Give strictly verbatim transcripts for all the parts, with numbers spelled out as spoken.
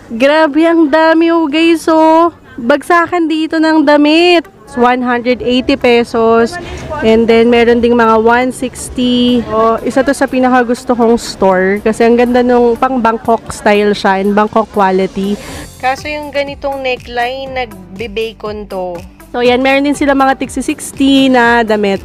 Grabe, ang dami oh guys. So, bagsakan dito ng damit. one hundred eighty pesos. And then, meron ding mga one sixty. Oh, isa to sa pinakagusto kong store. Kasi ang ganda nung pang Bangkok style siya and Bangkok quality. Kaso yung ganitong neckline, nagbe-bacon to. So, yan. Meron din sila mga sixty sixty na damit.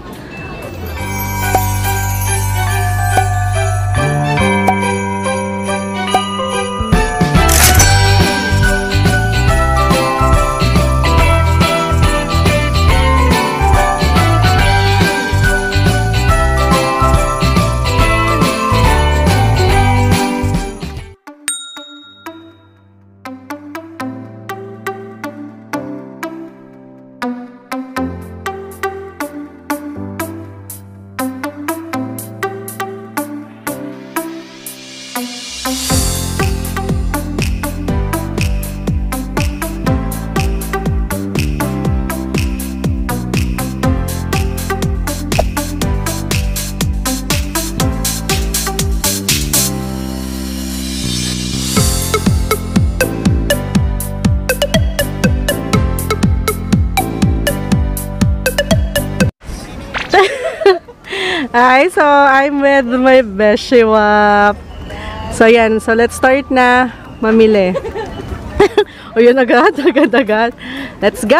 Hi, so I'm with my beshi wap. So yan, so let's start na mamili. O yun agad, agad, agad. Let's go!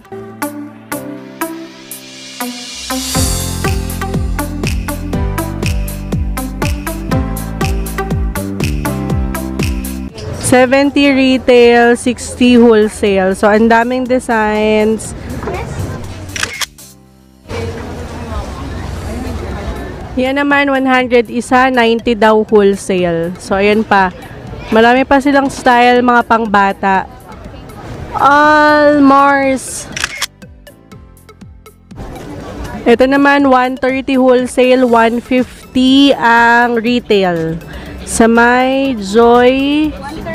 seventy retail, sixty wholesale. So ang daming designs. Yan naman, one hundred isa, ninety daw wholesale. So, ayan pa. Marami pa silang style, mga pangbata. All Mars. Ito naman, one thirty wholesale, one fifty ang retail. Sa may Joy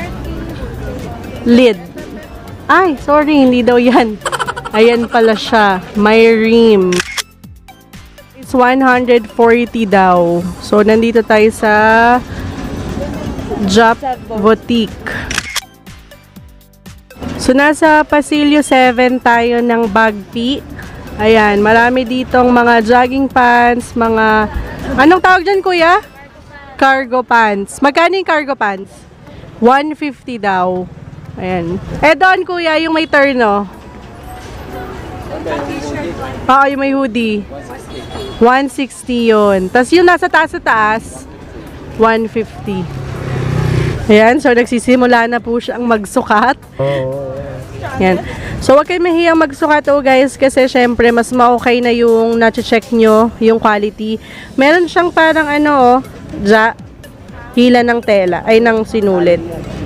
Lid. Ay, sorry, hindi daw yan. Ayan pala siya. May rim. It's one hundred forty daw. So, nandito tayo sa Jop Boutique. So, nasa Pasilyo seven tayo ng Bagpi. Ayan, marami ditong mga jogging pants, mga... Anong tawag dyan, kuya? Cargo pants. Magkano yung cargo pants? one fifty daw. Ayan. Eh, doon, kuya, yung may terno. Oo, yung may hoodie. one sixty yun. Tapos yung nasa taas sa taas, one fifty. Ayan, so nagsisimula na po siyang magsukat. Ayan. So, wag kayo mahiyang magsukat oh guys, kasi syempre mas ma-okay na yung na-check nyo, yung quality. Meron siyang parang ano oh, ja, hila ng tela, ay ng sinulit.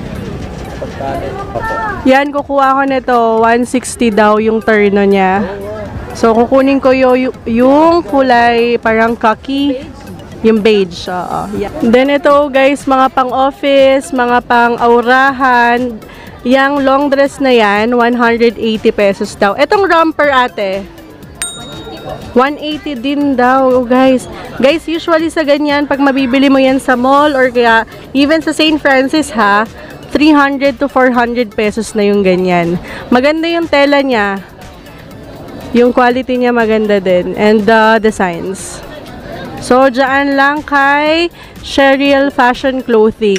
Yan, kukuha ko nito, one sixty daw yung terno niya. So, kukunin ko yung, yung kulay parang khaki, yung beige. Uh, yeah. Then, ito guys, mga pang-office, mga pang-aurahan. Yang long dress na yan, one hundred eighty pesos daw. Itong romper ate, one eighty din daw, oh, guys. Guys, usually sa ganyan, pag mabibili mo yan sa mall or kaya even sa Saint Francis ha, three hundred to four hundred pesos na yung ganyan. Maganda yung tela niya. Yung quality niya maganda din. And the uh, designs. So, dyan lang kay Cheryl Fashion Clothing.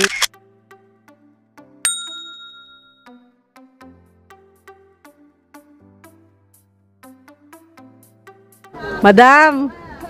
Madam!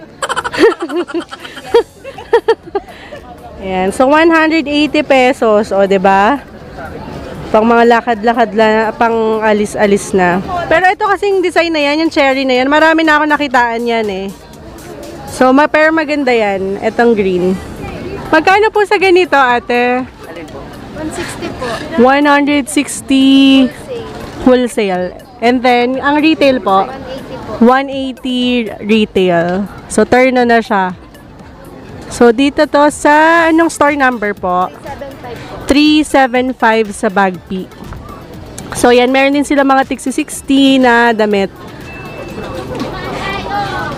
Ayan. So, one hundred eighty pesos. O, diba? Pang mga lakad-lakad lang, pang alis-alis na. Pero ito kasing design na yan, yung cherry na yan, marami na ako nakitaan yan eh. So, ma pero maganda yan. Itong green. Magkano po sa ganito, ate? one sixty po. one sixty wholesale. And then, ang retail po, one eighty retail. So, turno na siya. So, dito to sa, anong store number po? three seven five sa Bagpi. So, yan. Meron din sila mga sixty sixty na damit.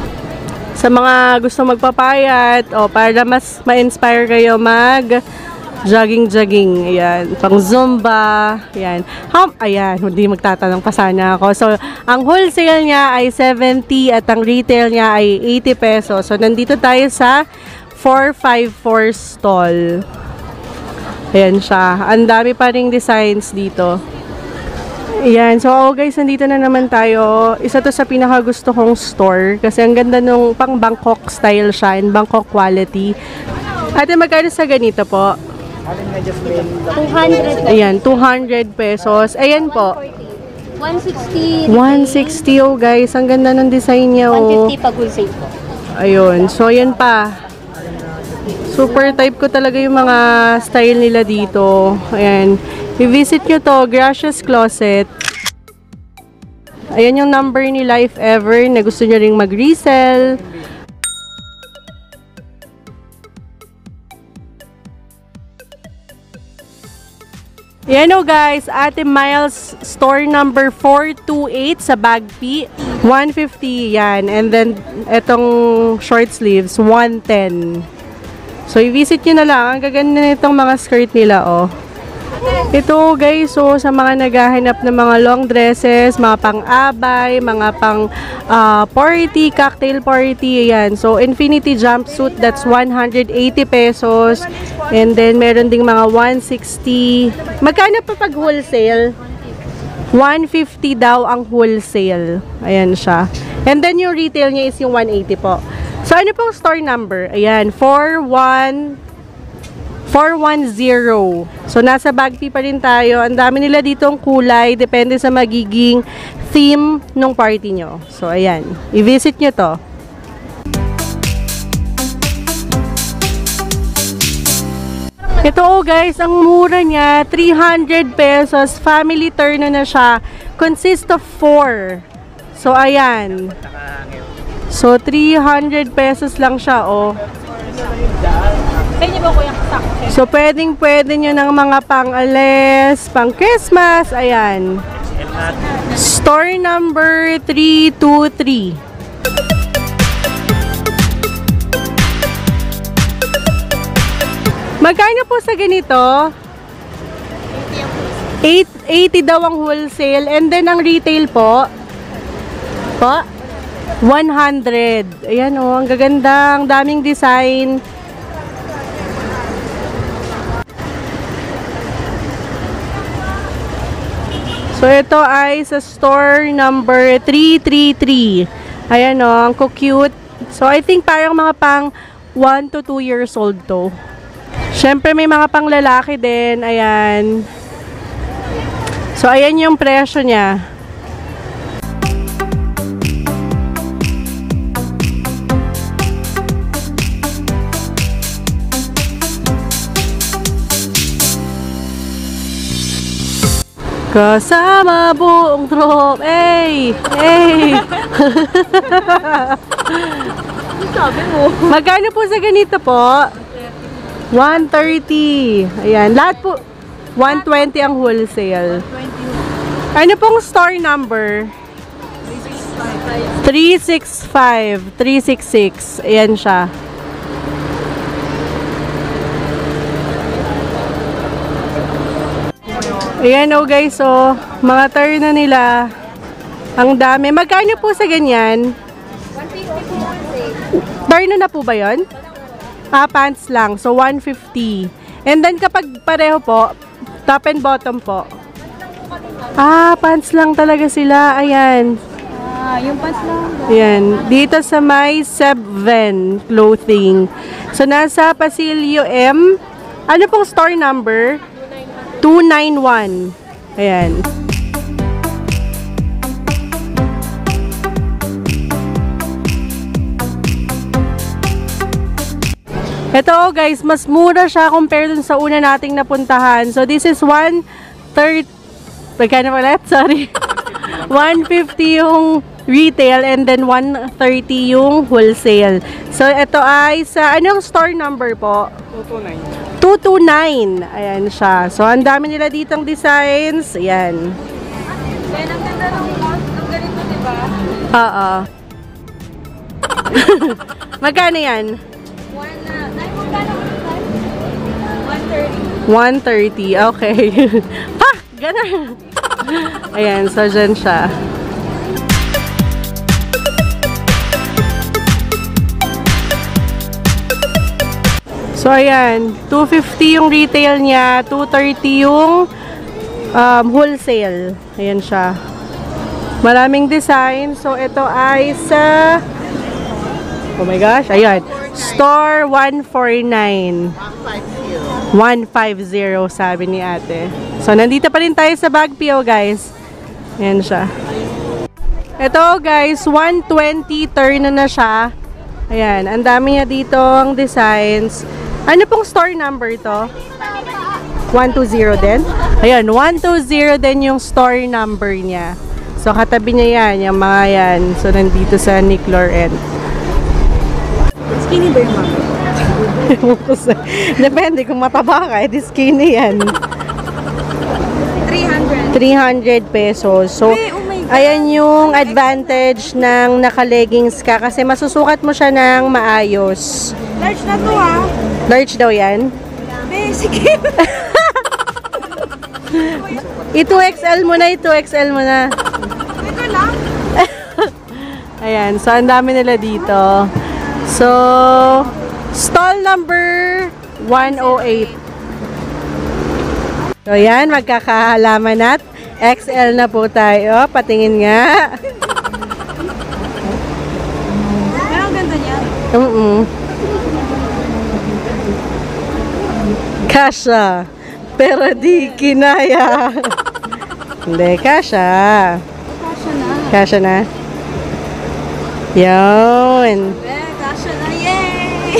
Sa mga gusto magpapayat o para mas ma-inspire kayo mag Jogging-jogging. Ayan. Pang Zumba. Ayan. Ham, ayan. Hindi magtatanong pa sana ako. So, ang wholesale niya ay seventy at ang retail niya ay eighty pesos. So, nandito tayo sa four five four stall. Ayan siya. Ang dami pa ring designs dito. Ayan. So, oh guys, nandito na naman tayo. Isa to sa pinakagusto kong store. Kasi ang ganda nung pang Bangkok style siya and Bangkok quality. Ate, magkano sa ganito po? two hundred. Ayan, two hundred pesos. Ayan po. one sixty. one sixty, oh guys. Ang ganda ng design niya, oh. one fifty pag wholesale po. Ayun. So, ayan pa. Super type ko talaga yung mga style nila dito. Ayan. I-visit nyo to. Gracious Closet. Ayan yung number ni Life Ever na gusto nyo ring mag-resell. Yan o guys, Ate Miles store number four two eight sa Bagpi, one fifty yan. And then, etong short sleeves, one ten. So, i-visit nyo na lang. Ang gaganda nitong mga skirt nila, oh. Ito guys, so sa mga naghahanap ng mga long dresses, mga pang-abay, mga pang uh, party, cocktail party, ayan. So, infinity jumpsuit, that's one hundred eighty pesos. And then, meron ding mga one sixty. Magkano pa pag wholesale? one fifty daw ang wholesale. Ayan siya. And then, yung retail niya is yung one eighty po. So, ano pong store number? Ayan, four one zero. So, nasa Bagpi pa rin tayo. Ang dami nila ditong kulay. Depende sa magiging theme nung party nyo. So, ayan. I-visit nyo to. Ito, oh guys, ang mura niya. three hundred pesos. Family turno na siya. Consists of four. So, ayan. So, three hundred pesos lang siya, oh. So, pwedeng pwede nyo ng mga pang-ales, pang-Christmas, ayan. Store number three two three. Magkano po sa ganito? eight eighty daw ang wholesale. And then, ang retail po? Po? one hundred. Ayan o, oh, ang gaganda. Ang daming design. So, ito ay sa store number three three three. Ayan o, oh, ang cute. So, I think parang mga pang one to two years old to. Siyempre, may mga pang lalaki din. Ayan. So, ayan yung presyo niya. Kasama buong trop. Hey! Hey! Sabi mo. Magkano po sa ganito po? one thirty. Ayan. Lahat po, one twenty ang wholesale. Ano pong store number? three six five. three six six. Ayan siya. Ayan o guys, so mga turn na nila. Ang dami. Magkano po sa ganyan? one fifty po. Turn na po ba yun? Ah, pants lang. So, one fifty. And then kapag pareho po, top and bottom po. Ah, pants lang talaga sila. Ayan. Ah, yung pants lang. Ayan. Dito sa may Sebven Clothing. So, nasa Pasilio M. Ano pong store number? two nine one. Ayan. Ito guys, mas mura siya compare dun sa una nating napuntahan. So this is one thirty. Pagkano ulit? Sorry. one fifty yung retail and then one thirty yung wholesale. So ito ay sa anong store number po? two two nine. two two nine. Ayan siya. So, ang dami nila ditong designs. Ayan. Kaya ang ganda ng ng ganito, diba? Oo. Magkano yan? One, uh, ay, magkano? one thirty. one thirty. Okay. Pa! Ganun. Ayan, so dyan siya. So, ayan. two fifty yung retail niya. two thirty yung um, wholesale. Ayan siya. Maraming design. So, ito ay sa... Oh my gosh. Ayan. Store one forty-nine. one fifty sabi ni ate. So, nandito pa rin tayo sa Bagpi, oh, guys. Ayan siya. Ito, guys. one twenty. Turn na siya. Ayan. Ang dami niya dito ang designs. Ano pong store number ito? one twenty din? Ayan, one twenty din yung store number niya. So, katabi niya yan, yung mga yan. So, nandito sa Nick Laurent. Skinny ba yung mama? Depende, kung mataba ka, edi skinny yan. three hundred. three hundred pesos. So, Hey, oh my God. ayan yung advantage ng naka-leggings ka kasi masusukat mo siya ng maayos. Large na to ha. Large daw yan? Be, sige. I two X L mo na, I two X L mo na. Ito lang. Ayan, so ang dami nila dito. So, stall number one oh eight. So, ayan, magkakahalaman at X L na po tayo. Patingin nga. Pero ang ganda niya. Mm-mm. Kasha. Pero di kinaya. Hindi, kasha. Kasha na. Kasha na. Yun. Be, kasha na. Yay!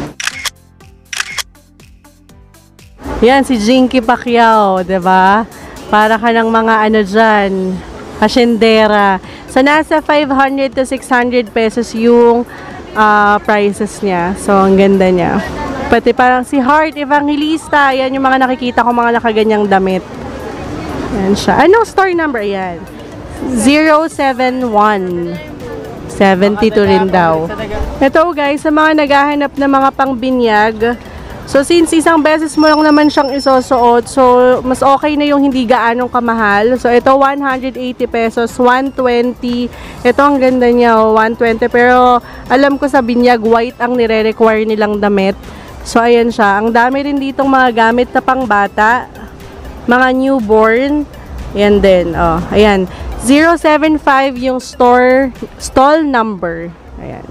Yan, si Jinky Pacquiao, diba? Para ka ng mga ano dyan, hasyendera. So, nasa five hundred to six hundred pesos yung uh, prices niya. So, ang ganda niya. Pati parang si Heart Evangelista. Yan yung mga nakikita ko, mga nakaganyang damit. Yan siya. Anong store number? Yan. zero seven one. seventy-two rin daw. Ito guys, sa mga naghahanap ng mga pangbinyag. So, since isang beses mo lang naman siyang isusuot, so, mas okay na yung hindi gaanong kamahal. So, ito, one hundred eighty pesos, one twenty. Ito, ang ganda niya, oh, one twenty. Pero, alam ko sa binyag, white ang nire-require nilang damit. So, ayan siya. Ang dami rin ditong mga gamit na pangbata. Mga newborn. Ayan din, oh. Ayan. zero seven five yung store, stall number. Ayan.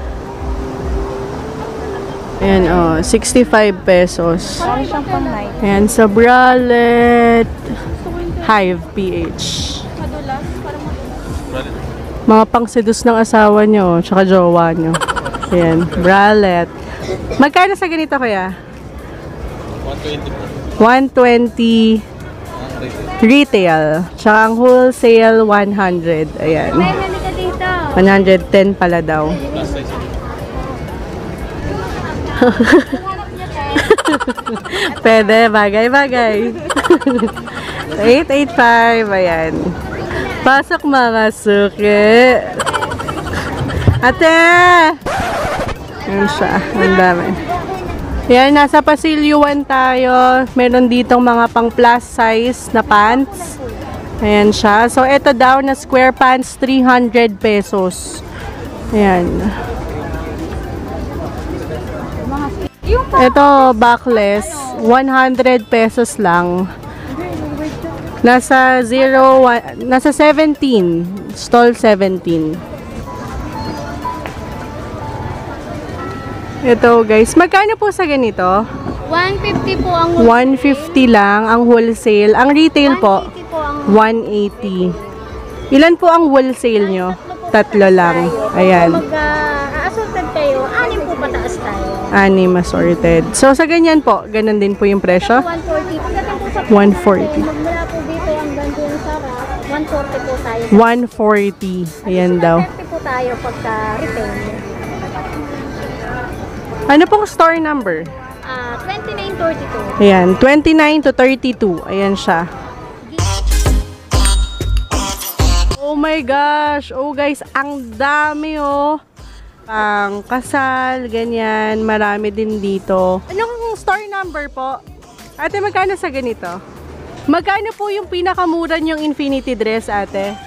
Ayan, oh, sixty-five pesos. Parang siyang pang night. Ayan, sa bralette. Hive P H. Madulas. Parang madulas. Mga pang-seduce ng asawa nyo, tsaka jowa nyo. Ayan, bralette. Magkano sa ganito kaya? one twenty po. one twenty retail. Tsaka ang wholesale, one hundred. Ayan. May mali ka dito. one hundred ten pala daw. Plus size. Pwede, bagay, bagay. eight eighty-five, ayan. Pasok mga suki. Ate! Ayan siya, ang dami. Yan, nasa Pasilyuan tayo. Meron ditong mga pang plus size na pants. Ayan siya. So, ito daw na square pants, three hundred pesos. Ayan. Ito, backless, one hundred pesos lang. Nasa zero, one, nasa seventeen, stall seventeen. Ito guys, magkano po sa ganito? one fifty po ang one fifty lang ang wholesale. Ang retail po, one eighty po ang one eighty. Ilan po ang wholesale nyo? Tatlo lang. Ayan. mag-a-assorted kayo, anim po pataas tayo. Ani Masuerte. So sa ganyan po, ganun din po yung presyo? one forty. Pagdating po sa one forty. magmula po dito hanggang doon sa one forty po tayo. one forty. Ayan daw. one fifty po tayo pagka retail. Ano pong store number? Ah, twenty-nine thirty-two. Ayan, twenty-nine to thirty-two. Ayan siya. Oh my gosh! Oh guys, ang dami oh. Pang kasal, ganyan. Marami din dito. Anong store number po? Ate, magkano sa ganito? Magkano po yung pinakamura niyong infinity dress, ate?